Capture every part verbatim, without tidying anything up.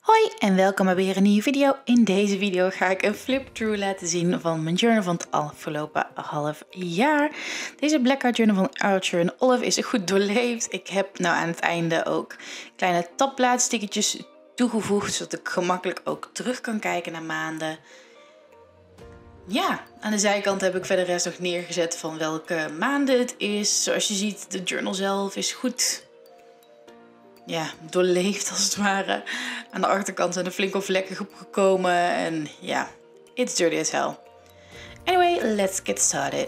Hoi en welkom bij weer een nieuwe video. In deze video ga ik een flip-through laten zien van mijn journal van het afgelopen half jaar. Deze Blackout Journal van Archer en Olive is goed doorleefd. Ik heb nou aan het einde ook kleine tabbladstickertjes toegevoegd, zodat ik gemakkelijk ook terug kan kijken naar maanden. Ja, aan de zijkant heb ik verder rest nog neergezet van welke maanden het is. Zoals je ziet, de journal zelf is goed... Ja, doorleefd als het ware. Aan de achterkant zijn er flink wat vlekken opgekomen. En ja, it's dirty as hell. Anyway, let's get started.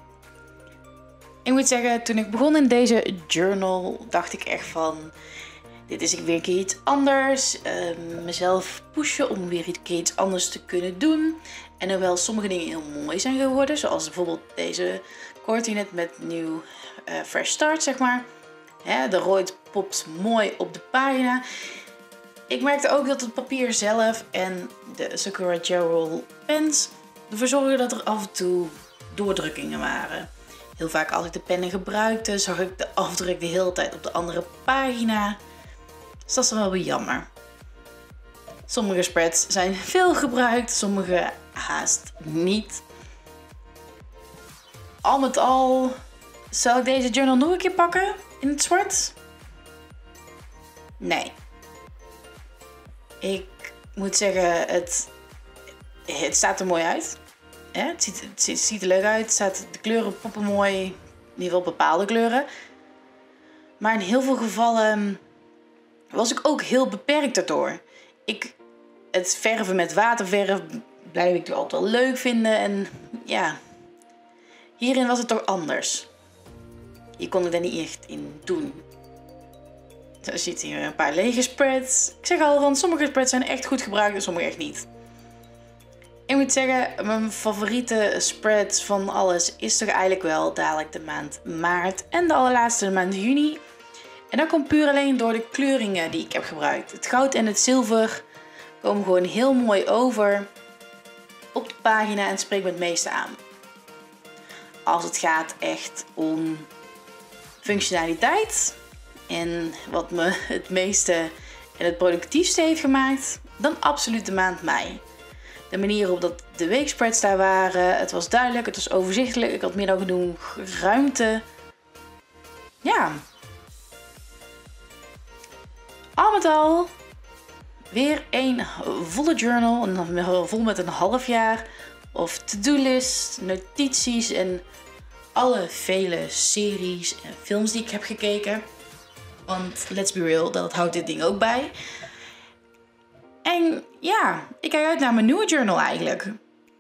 Ik moet zeggen, toen ik begon in deze journal, dacht ik echt van... Dit is weer een keer iets anders. Uh, mezelf pushen om weer een keer iets anders te kunnen doen. En hoewel sommige dingen heel mooi zijn geworden. Zoals bijvoorbeeld deze coordinate met nieuw uh, fresh start, zeg maar. Ja, de rood popt mooi op de pagina. Ik merkte ook dat het papier zelf en de Sakura Gel pens ervoor zorgden dat er af en toe doordrukkingen waren. Heel vaak als ik de pennen gebruikte, zag ik de afdruk de hele tijd op de andere pagina. Dus dat is dan wel weer jammer. Sommige spreads zijn veel gebruikt, sommige haast niet. Al met al zal ik deze journal nog een keer pakken in het zwart? Nee. Ik moet zeggen, het, het staat er mooi uit. Ja, het, ziet, het, ziet, het ziet er leuk uit. Het staat, de kleuren poppen mooi. In ieder geval bepaalde kleuren. Maar in heel veel gevallen was ik ook heel beperkt daardoor. Ik, het verven met waterverf blijf ik toch altijd wel leuk vinden. En ja, hierin was het toch anders. Je kon er daar niet echt in doen. Zo ziet hier een paar lege spreads. Ik zeg al, van sommige spreads zijn echt goed gebruikt en sommige echt niet. Ik moet zeggen, mijn favoriete spread van alles is toch eigenlijk wel dadelijk de maand maart en de allerlaatste de maand juni. En dat komt puur alleen door de kleuringen die ik heb gebruikt. Het goud en het zilver komen gewoon heel mooi over op de pagina en spreekt me het meeste aan. Als het gaat echt om functionaliteit en wat me het meeste en het productiefste heeft gemaakt, dan absoluut de maand mei. De manier waarop dat de weekspreads daar waren, het was duidelijk, het was overzichtelijk, ik had meer dan genoeg ruimte. Ja. Al met al weer een volle journal, en vol met een half jaar of to-do-list, notities en alle vele series en films die ik heb gekeken. Want let's be real, dat houdt dit ding ook bij. En ja, ik kijk uit naar mijn nieuwe journal eigenlijk.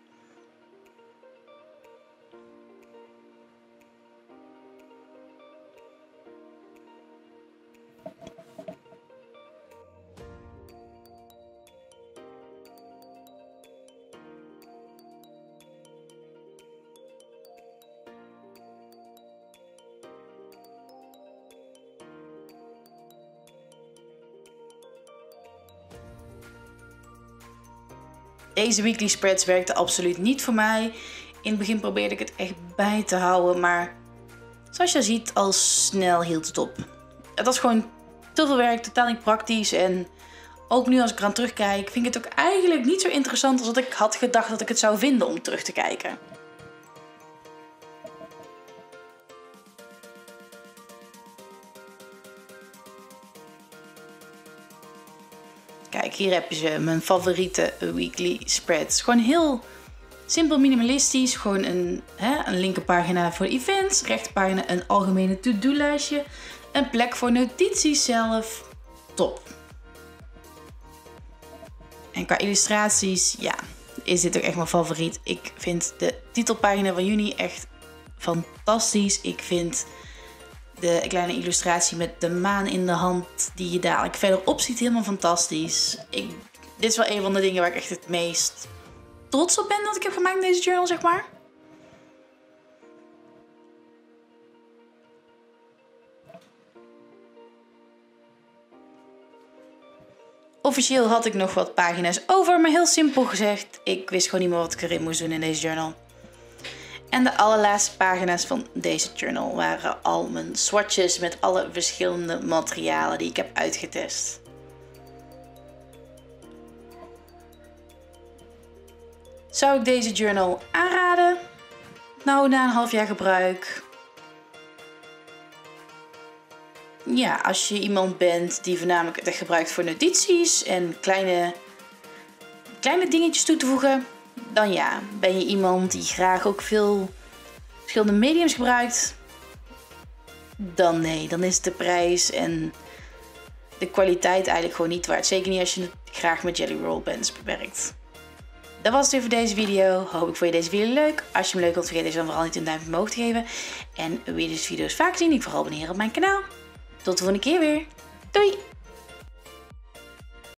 Deze weekly spreads werkte absoluut niet voor mij. In het begin probeerde ik het echt bij te houden, maar zoals je ziet, al snel hield het op. Het was gewoon te veel werk, totaal niet praktisch. En ook nu als ik eraan terugkijk, vind ik het ook eigenlijk niet zo interessant als dat ik had gedacht dat ik het zou vinden om terug te kijken. Kijk, hier heb je ze, mijn favoriete weekly spreads. Gewoon heel simpel minimalistisch. Gewoon een, hè, een linkerpagina voor events, rechterpagina een algemene to-do-lijstje. Een plek voor notities zelf. Top. En qua illustraties, ja, is dit ook echt mijn favoriet. Ik vind de titelpagina van juni echt fantastisch. Ik vind de kleine illustratie met de maan in de hand die je dadelijk verderop ziet helemaal fantastisch. Ik, dit is wel een van de dingen waar ik echt het meest trots op ben dat ik heb gemaakt in deze journal, zeg maar. Officieel had ik nog wat pagina's over, maar heel simpel gezegd, ik wist gewoon niet meer wat ik erin moest doen in deze journal. En de allerlaatste pagina's van deze journal waren al mijn swatches met alle verschillende materialen die ik heb uitgetest. Zou ik deze journal aanraden? Nou, na een half jaar gebruik. Ja, als je iemand bent die voornamelijk het gebruikt voor notities en kleine, kleine dingetjes toe te voegen, dan ja. Ben je iemand die graag ook veel verschillende mediums gebruikt, dan nee. Dan is de prijs en de kwaliteit eigenlijk gewoon niet waard. Zeker niet als je het graag met Jelly Roll pens bewerkt. Dat was het weer voor deze video. Hoop ik vond je deze video leuk. Als je hem leuk vond, vergeet deze dan vooral niet een duimpje omhoog te geven. En wil je deze video's vaak zien, ik vooral abonneren op mijn kanaal. Tot de volgende keer weer. Doei!